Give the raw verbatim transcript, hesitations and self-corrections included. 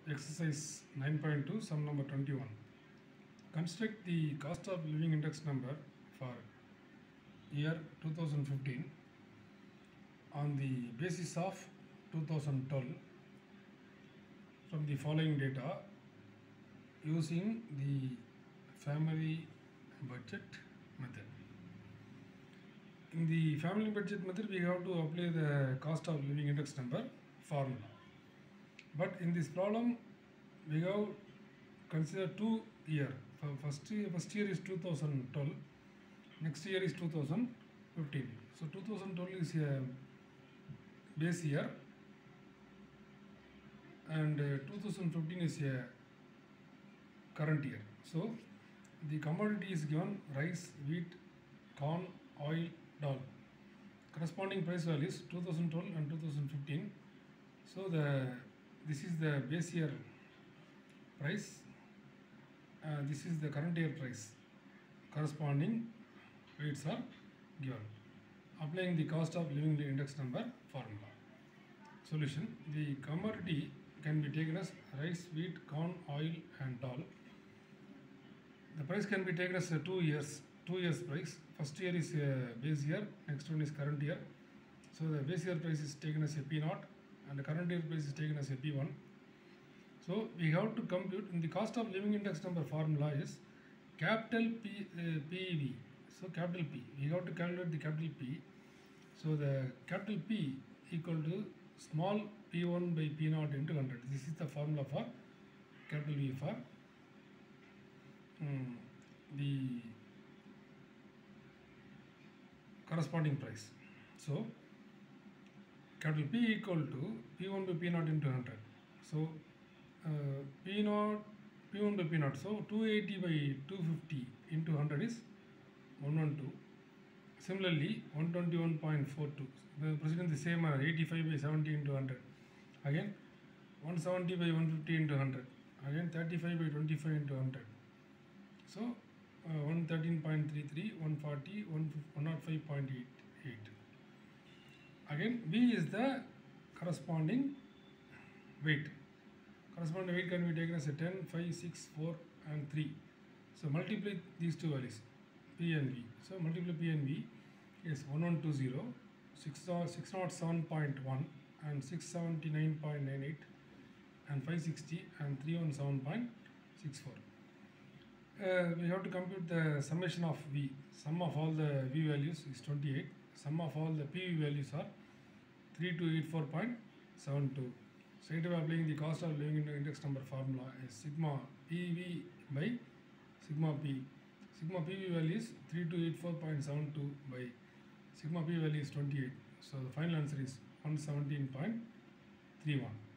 Exercise nine point two, sum number twenty-one. Construct the cost of living index number for year two thousand fifteen on the basis of two thousand twelve from the following data using the family budget method. In the family budget method, we have to apply the cost of living index number formula. But in this problem, we have consider two year. First year, first year is two thousand twelve. Next year is two thousand fifteen. So two thousand twelve is a base year, and uh, two thousand fifteen is a current year. So the commodity is given rice, wheat, corn, oil, dal. Corresponding price values two thousand twelve and two thousand fifteen. So the this is the base year price. Uh, this is the current year price. Corresponding weights are given. Applying the cost of living index number formula. Solution: the commodity can be taken as rice, wheat, corn, oil, and dal. The price can be taken as a two years, two years price. First year is a base year, next one is current year. So the base year price is taken as a P zero, and the current year price is taken as a P one. So we have to compute in the cost of living index number formula is capital P, uh, P E V. So capital P, we have to calculate the capital P. So the capital P equal to small P one by P zero into one hundred. This is the formula for capital V for um, the corresponding price. So capital P equal to P one by P zero into one hundred. So uh, P zero, P one by P zero. So two eighty by two fifty into one hundred is one hundred twelve. Similarly, one twenty-one point four two. The precedent the same, uh, eighty-five by seventy into one hundred. Again, one seventy by one fifty into one hundred. Again, thirty-five by twenty-five into one hundred. So uh, one thirteen point three three, one forty, one oh five point eight eight. Again, B is the corresponding weight. Corresponding weight can be taken as a ten, five, six, four and three. So multiply these two values, P and V. So multiply P and V is one one two zero, six oh seven point one and six seventy-nine point nine eight and five sixty and three seventeen point six four. Uh, we have to compute the summation of V. Sum of all the V values is twenty-eight. Sum of all the P V values are three two eight four point seven two. Straight away applying the cost of living index number formula is sigma P V by sigma P. Sigma P V value is three two eight four point seven two by sigma P value is twenty-eight. So the final answer is one seventeen point three one.